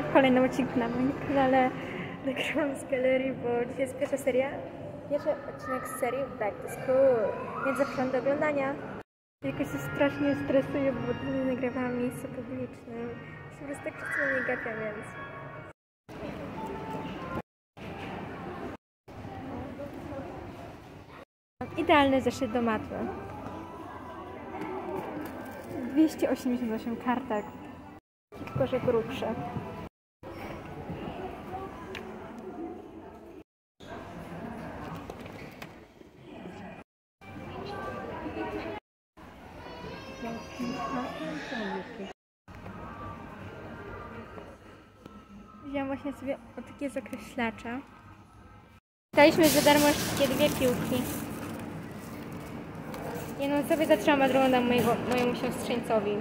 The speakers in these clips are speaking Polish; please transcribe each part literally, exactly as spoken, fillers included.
kolejnym odcinku na moim kanale. Nagrywam z galerii, bo dzisiaj jest pierwsza seria, pierwszy odcinek z serii Back to School, więc zapraszam do oglądania. Jakoś się strasznie stresuję, bo nie nagrywałam w miejscu publicznym. Się po prostu tak wszyscy na mnie gapią, więc... Idealny zeszyt do matmy. dwieście osiemdziesiąt osiem kartek, tylko że grubsze. Wziąłam właśnie sobie o takie zakreślacze. Daliśmy za darmo takie dwie piłki. Jedną sobie zatrzymam, a drugą dam mojego, mojemu siostrzeńcowi.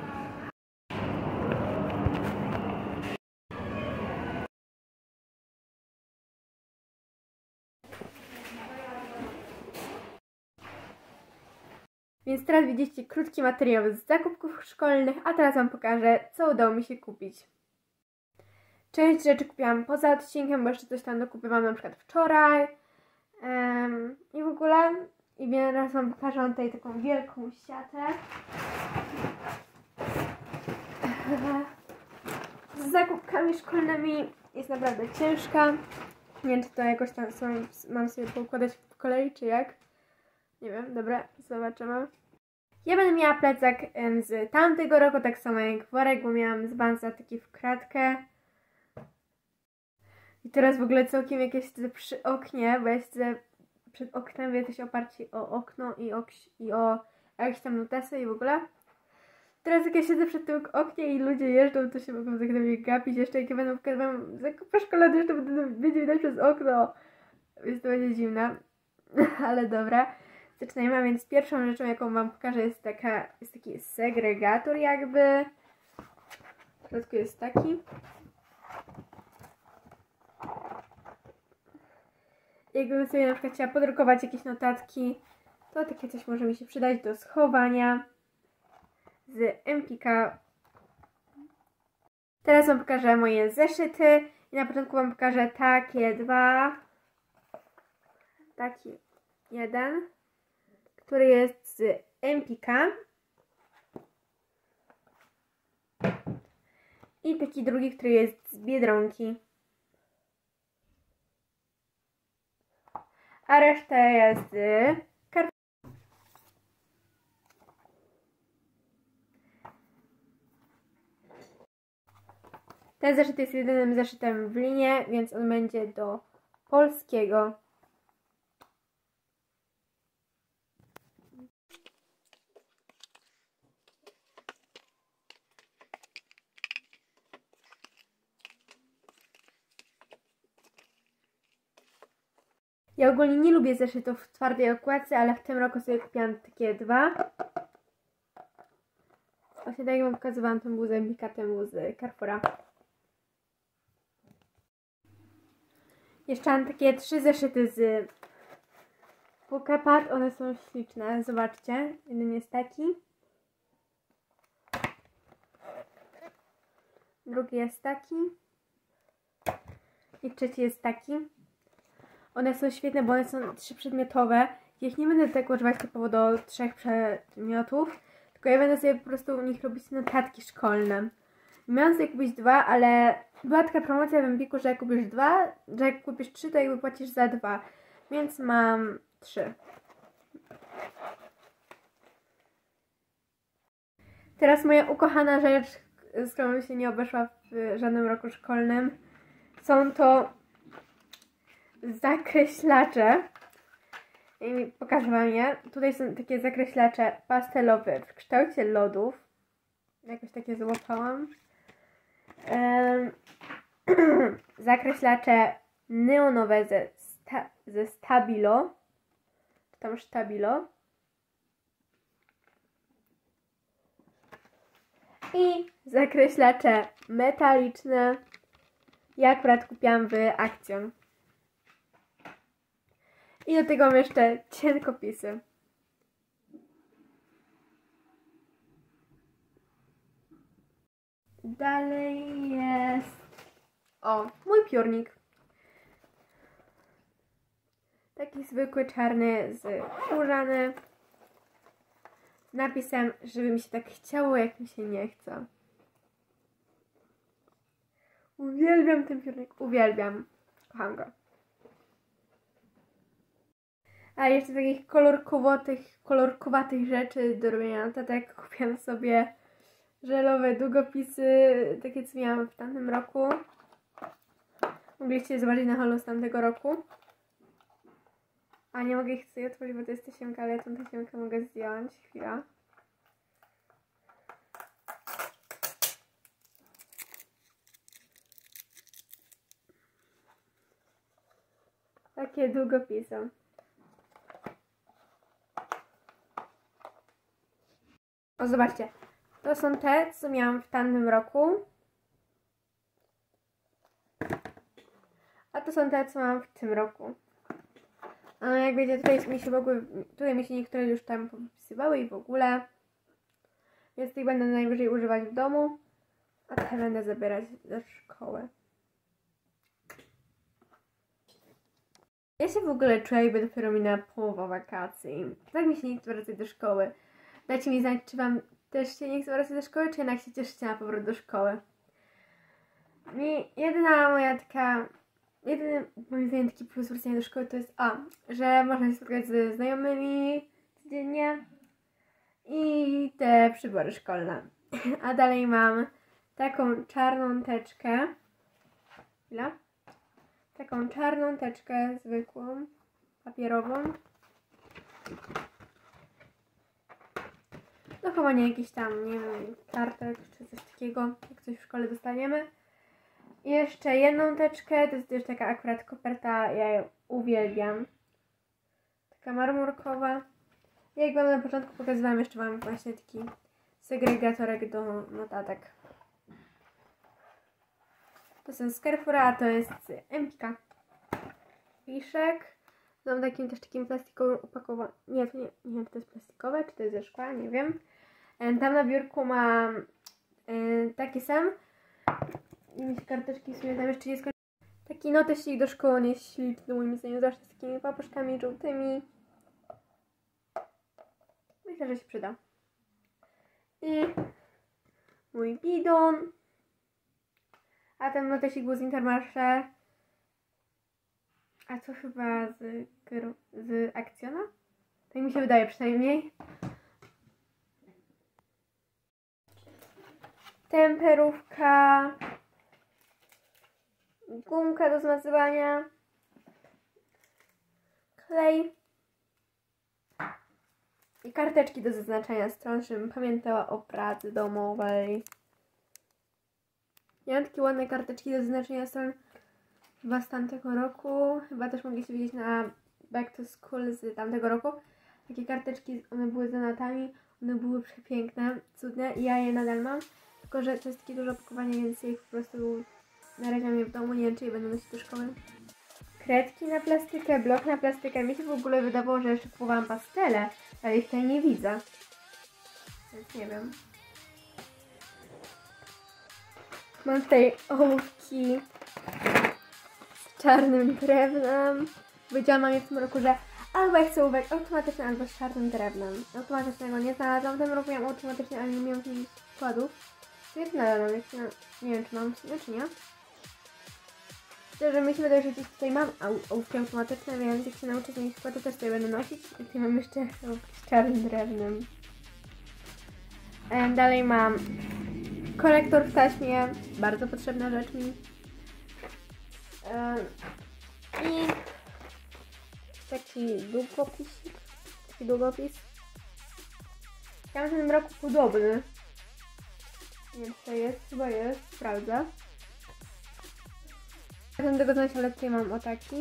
Więc teraz widzicie krótki materiał z zakupów szkolnych, a teraz wam pokażę, co udało mi się kupić. Część rzeczy kupiłam poza odcinkiem, bo jeszcze coś tam dokupywałam na przykład wczoraj. Um, I w ogóle, i teraz wam pokażę tutaj taką wielką siatę z zakupkami szkolnymi. Jest naprawdę ciężka. Nie wiem, czy to jakoś tam są, mam sobie poukładać w kolei, czy jak. Nie wiem, dobra, zobaczymy. Ja będę miała plecak z tamtego roku, tak samo jak worek, bo miałam z Bansa taki w kratkę. I teraz w ogóle całkiem jakieś siedzę przy oknie, bo ja siedzę przed oknem, wy jesteście oparci o okno i o, i o jakieś tam notesy i w ogóle. Teraz jak ja siedzę przed tym oknie i ludzie jeżdżą, to się mogą tak na mnie gapić. Jeszcze jak ja będę pokazywać zakupy szkolne, jeszcze będzie widać przez okno. Więc to będzie zimna. Ale dobra. Zaczynajmy, a więc pierwszą rzeczą, jaką wam pokażę, jest taka, jest taki segregator jakby. W środku jest taki. Jakbym sobie na przykład chciała podrukować jakieś notatki, to takie coś może mi się przydać do schowania z Empika. Teraz wam pokażę moje zeszyty i na początku wam pokażę takie dwa. Taki jeden, który jest z Empika. I taki drugi, który jest z Biedronki. A reszta jest z Carrefour. Ten zeszyt jest jedynym zeszytem w linie, więc on będzie do polskiego. Ja ogólnie nie lubię zeszytów w twardej okładce, ale w tym roku sobie kupiłam takie dwa. Właśnie tak jak wam pokazywałam, ten był z Empika, ten był z Carrefoura. Jeszcze mam takie trzy zeszyty z Pukapart, one są śliczne, zobaczcie. Jeden jest taki. Drugi jest taki. I trzeci jest taki. One są świetne, bo one są trzyprzedmiotowe. Ja ich nie będę tak używać typowo do trzech przedmiotów, tylko ja będę sobie po prostu u nich robić notatki szkolne. Miałam sobie kupić dwa, ale była taka promocja w Empiku, że jak kupisz dwa, że jak kupisz trzy, to jakby płacisz za dwa. Więc mam trzy. Teraz moja ukochana rzecz, z którą się nie obeszła w żadnym roku szkolnym. Są to zakreślacze. I pokażę wam je. Tutaj są takie zakreślacze pastelowe w kształcie lodów. Jakoś takie złapałam. Um, zakreślacze neonowe ze, sta, ze Stabilo. Czy tam Stabilo. I zakreślacze metaliczne. Ja akurat kupiłam w Action. I do tego mam jeszcze cienkopisy. Dalej jest O, mój piórnik. Taki zwykły, czarny, z skórzany. Z napisem, żeby mi się tak chciało, jak mi się nie chce. Uwielbiam ten piórnik, uwielbiam. Kocham go. A jeszcze takich kolorkowatych, kolorkowatych rzeczy do robienia notatek kupiłam sobie żelowe długopisy, takie co miałam w tamtym roku. Mogliście zobaczyć na halu z tamtego roku. A nie mogę ich sobie otworzyć, bo to jest tasiemka, ale ja tą tasiemkę mogę zdjąć. Chwila. Takie długopisy. O, zobaczcie. To są te, co miałam w tamtym roku. A to są te, co mam w tym roku. A jak wiecie, tutaj mi się mogły, tutaj mi się niektóre już tam popisywały i w ogóle. Więc tych będę najwyżej używać w domu. A te będę zabierać do szkoły. Ja się w ogóle czuję, jakby dopiero minęła połowa wakacji. Tak mi się nie chce wracać do szkoły. Dajcie mi znać, czy wam też się nie chce wracać do szkoły, czy jednak się cieszycie na powrót do szkoły. Mi jedyna moja taka, jedyny moim zdaniem taki plus wracania do szkoły to jest a, że można się spotkać ze znajomymi codziennie i te przybory szkolne. A dalej mam taką czarną teczkę. Chwila. Taką czarną teczkę zwykłą, papierową. Do chowania jakichś tam, nie wiem, kartek czy coś takiego, jak coś w szkole dostaniemy. I jeszcze jedną teczkę, to jest też taka akurat koperta, ja ją uwielbiam. Taka marmurkowa. Jak wam na początku pokazywałam, jeszcze mam właśnie taki segregatorek do notatek. To są z Carrefoura, a to jest z Empika. Fiszek. Mam takim też takim plastikowym opakowaniu. Nie, to nie, nie wiem, czy to jest plastikowe, czy to jest ze szkła, nie wiem. Tam na biurku mam yy, taki sam. I mi się karteczki w sumie tam jeszcze nie skończyły. Taki notesik do szkoły, on jest śliczny, moim zdaniem, zawsze z takimi papuszkami żółtymi. Myślę, że się przyda. I mój bidon. A ten notesik był z Intermarché. A co chyba z, z Akcjona? Tak mi się wydaje przynajmniej. Temperówka. Gumka do zmazywania. Klej. I karteczki do zaznaczania stron, żebym pamiętała o pracy domowej. Ja mam takie ładne karteczki do zaznaczenia stron chyba z tamtego roku. Chyba też mogliście widzieć na Back to School z tamtego roku. Takie karteczki, one były z donatami. One były przepiękne, cudne i ja je nadal mam. Tylko, że to jest takie duże opakowanie, więc ja ich po prostu na razie mam je w domu. Nie wiem, czy je będę nosić do szkoły. Kredki na plastykę, blok na plastykę. Mi się w ogóle wydawało, że jeszcze kupowałam pastele, ale ich tutaj nie widzę. Więc nie wiem. Mam tutaj ołówki z czarnym drewnem. Powiedziałam mamie w tym roku, że albo ja chcę ołówek automatyczny, albo z czarnym drewnem. Automatycznego nie znalazłam. W tym roku miałam automatyczny, ale nie miałam tych składów. Więc nadal mam, nie wiem, czy mam w sumie, czy nie. Szczerze, mi się wydaje, że gdzieś tutaj mam ołówki automatyczne, więc jak się nauczę z nich składu, też tutaj będę nosić. I tutaj mam jeszcze ołówki z czarnym drewnem. Dalej mam korektor w taśmie, bardzo potrzebna rzecz mi. I taki długopis. Taki długopis. Ja w tym roku podobny. Nie wiem, czy to jest, chyba jest, sprawdzę. Nie chcę tego znać, ale tutaj mam o taki.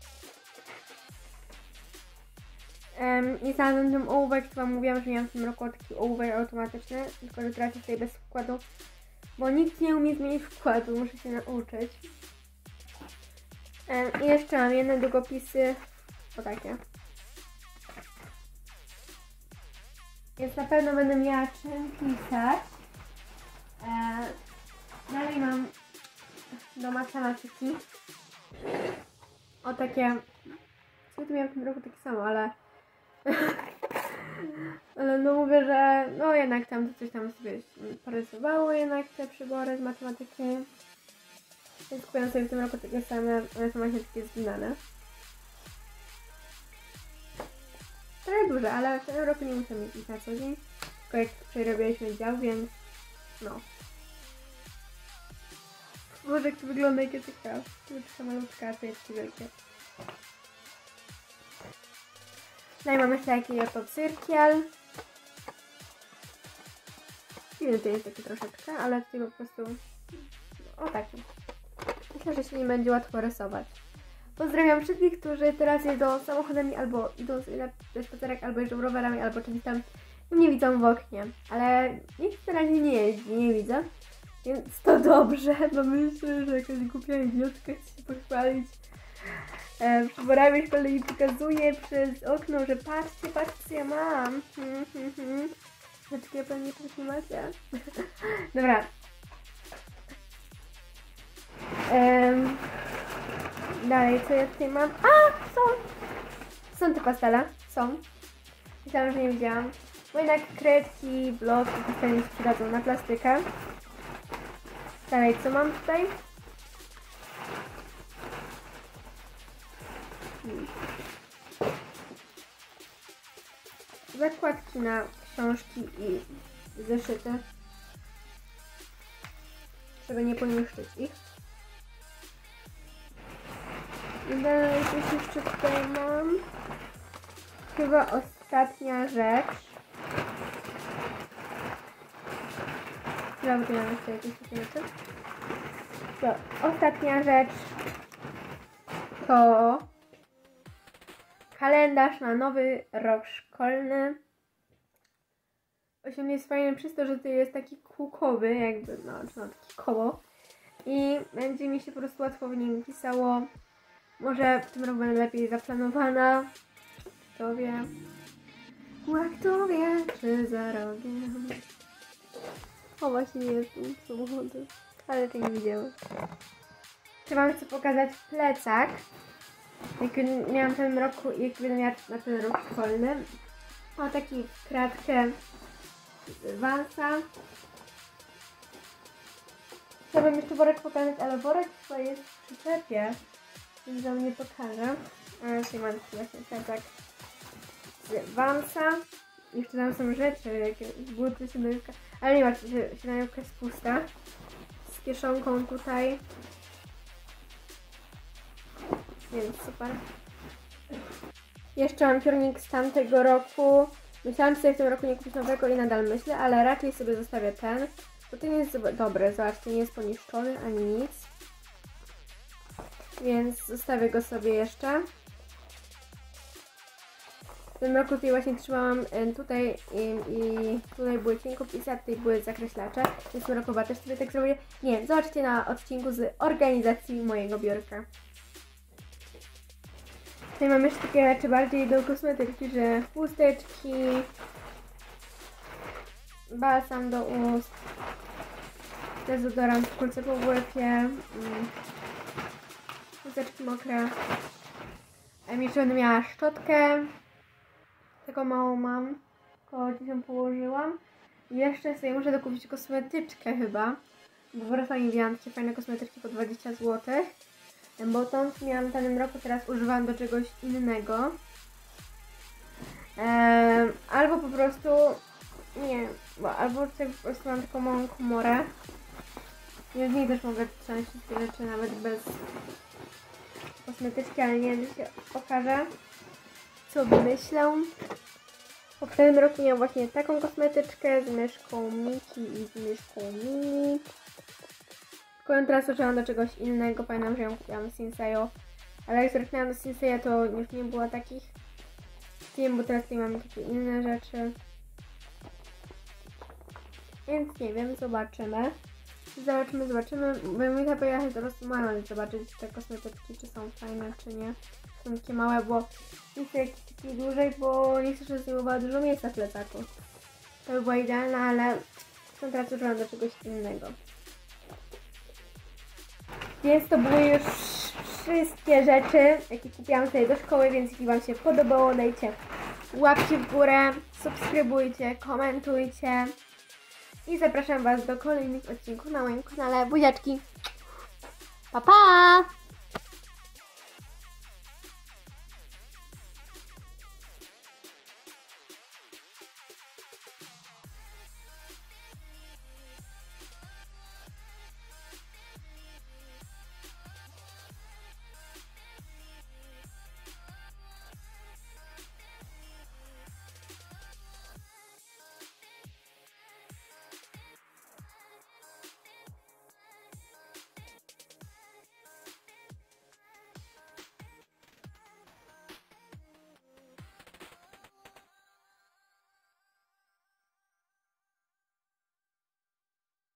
Um, I znalazłam ten ołówek, co wam mówiłam, że miałam w tym roku taki ołówek automatyczny, tylko że teraz jest tutaj bez wkładu, bo nikt nie umie zmienić wkładu, muszę się nauczyć. Um, I jeszcze mam jedne długopisy, o takie. Więc na pewno będę miała czym pisać. E, dalej mam do matematyki. O takie... Co tu miałam w tym roku takie samo, ale... ale no mówię, że no jednak tam to coś tam sobie porysowało jednak te przybory z matematyki. Więc kupiłam sobie w tym roku takie same, one są właśnie takie zginane. Trochę duże, ale w tym roku nie muszę mieć ich na co dzień. Tylko jak przerobiliśmy dział, więc no. Boże, jak to wygląda, jak jest taka, taka malutka, a to jest takie wielkie. No i mamy jeszcze jakiś oto cyrkiel. Dziwny to jest taki troszeczkę, ale tutaj po prostu o taki. Myślę, że się nie będzie łatwo rysować. Pozdrawiam wszystkich, którzy teraz jeżdżą samochodami albo idą sobie na spacerek, albo jeżdżą rowerami, albo czymś tam i mnie widzą w oknie. Ale nikt na razie nie jeździ, nie widzę. Więc to dobrze, bo myślę, że jakaś głupia idiotka chce się pochwalić e, przyborami szkolnymi i pokazuje przez okno, że patrzcie, patrzcie co ja mam. Hmm, hmm, hmm. Dlaczego ja pewnie czegoś nie macie? Dobra. Um, dalej, co ja tutaj mam? A! Są! Są te pastele. Są. Myślałam, że nie widziałam. Bo jednak kredki, blok i pastele mi się przydadzą na plastykę. Dalej, co mam tutaj? Hmm. Zakładki na książki i zeszyty, żeby nie poniszczyć ich. I dalej coś jeszcze tutaj mam. Chyba ostatnia rzecz. Dobra, tu mam jeszcze jakieś takie rzeczy. To ostatnia rzecz to kalendarz na nowy rok szkolny. Właśnie jest fajny przez to, że to jest taki kółkowy, jakby, no, czy no, taki koło. I będzie mi się po prostu łatwo w nim pisało. Może w tym roku będę lepiej zaplanowana. Kto wie? A kto wie, czy za rogiem. O, właśnie jest tu samochody. Ale tego nie widziałam. Czy wam chcę pokazać plecak. Jak miałam w tym roku, jak będę miała na ten rok szkolny. O, taki kratkę z Vansa. Chciałabym jeszcze worek pokazać, ale worek chyba jest w przyczepie, więc wam nie pokażę. A tutaj mam taki właśnie plecak z Vansa. Jeszcze tam są rzeczy, jakieś buty, siedemka. Ale nie ma, siedemka jest pusta. Z kieszonką tutaj. Więc super. Jeszcze mam piórnik z tamtego roku. Myślałam sobie w tym roku nie kupić nowego i nadal myślę, ale raczej sobie zostawię ten. Bo ten jest dobry, zobaczcie, nie jest poniszczony ani nic. Więc zostawię go sobie jeszcze. W tym roku tutaj właśnie trzymałam tutaj i, i tutaj były cienkopisy, a tutaj były zakreślacze. Więc w tym roku chyba też sobie tak zrobię. Nie, zobaczcie na odcinku z organizacji mojego biurka. Tutaj mam jeszcze takie rzeczy bardziej do kosmetyki, że chusteczki, balsam do ust, dezodorant w kulce po łebie, chusteczki mokre. A mi jeszcze będę miała szczotkę, taką małą mam, koło gdzieś ją położyłam. I jeszcze sobie muszę dokupić kosmetyczkę chyba, bo wyrosłam mi widziałam takie fajne kosmetyczki po dwadzieścia złotych. Bo tą miałam w danym roku, teraz używam do czegoś innego. Eee, albo po prostu, nie, bo albo tutaj po prostu mam taką małą komorę. I z niej też mogę wcisnąć wszystkie rzeczy, nawet bez kosmetyczki, ale nie wiem, czy się okaże, co wymyślę. W poprzednim roku miałam właśnie taką kosmetyczkę z myszką Miki i z myszką Mini. Tylko teraz użyłam do czegoś innego, pamiętam, że ją kupiłam z Senseo. Ale jak zerknęłam do Senseo, to już nie było takich. Wiem, bo teraz tutaj mamy takie inne rzeczy. Więc nie wiem, zobaczymy. Zobaczymy, zobaczymy. Będę musiała pojechać do Rossmana, zobaczyć te kosmetyczki, czy są fajne, czy nie. Są takie małe, bo nie chcę jakiś taki dłużej, bo nie chcę, żeby zajmowała dużo miejsca w plecaku. To by była idealna, ale teraz używam do czegoś innego. Więc to były już wszystkie rzeczy, jakie kupiłam sobie do szkoły, więc jeśli Wam się podobało, dajcie łapki w górę, subskrybujcie, komentujcie i zapraszam Was do kolejnych odcinków na moim kanale. Buziaczki! Pa, pa!